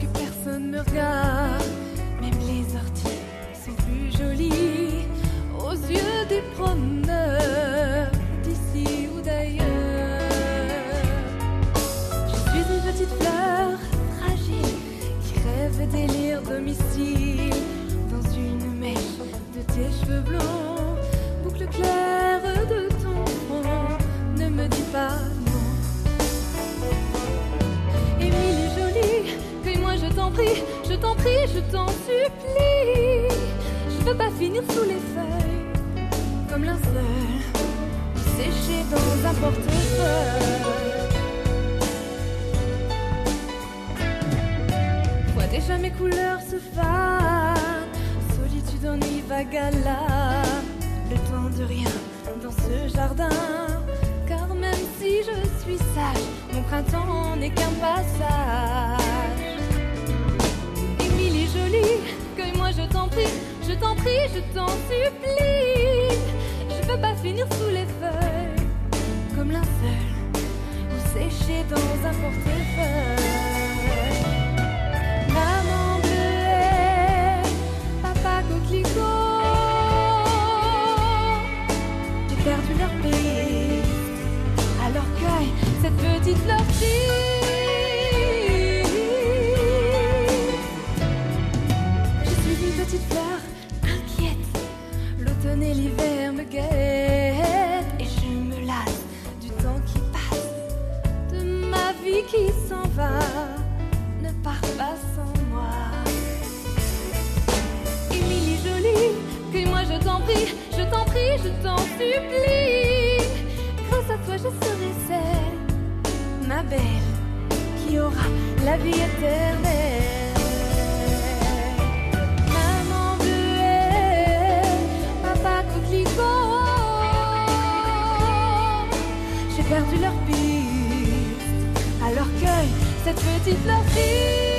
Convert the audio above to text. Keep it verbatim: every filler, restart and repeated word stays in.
que personne me regarde. Même les orties sont plus jolies aux yeux des promeneurs d'ici ou d'ailleurs. Je suis une petite fleur fragile qui rêve d'élire domicile dans une mèche de tes cheveux blonds, boucle claire de ton front. Ne me dis pas non. Émilie jolie, cueille-moi je t'en prie, je t'en prie, je t'en supplie. Je veux pas finir sous les feuilles comme linceul séché dans un portefeuille. Vois déjà mes couleurs se fanent, solitude ennui vague à la, le temps de rien dans ce jardin. Car même si je suis sage, mon printemps n'est qu'un passage. Émilie jolie, cueille-moi je t'en prie, je t'en prie, je t'en supplie. Je veux pas finir sous les feuilles comme linceul ou séché dans un portefeuille. Maman bleuet, papa coquelicot, j'ai perdu leur pays. Alors cueille cette petite fleur fille. Je suis une petite fleur inquiète, l'automne et l'hiver me guettent. Et je me lasse du temps qui passe, de ma vie qui s'en va. Ne pars pas sans moi. Émilie jolie, cueille-moi je t'en prie, je t'en prie, je t'en supplie. Grâce à toi je serai celle, ma belle, qui aura la vie éternelle. Maman bleuet, papa coquelicot, j'ai perdu leur piste. Alors cueille cette petite fleur fille.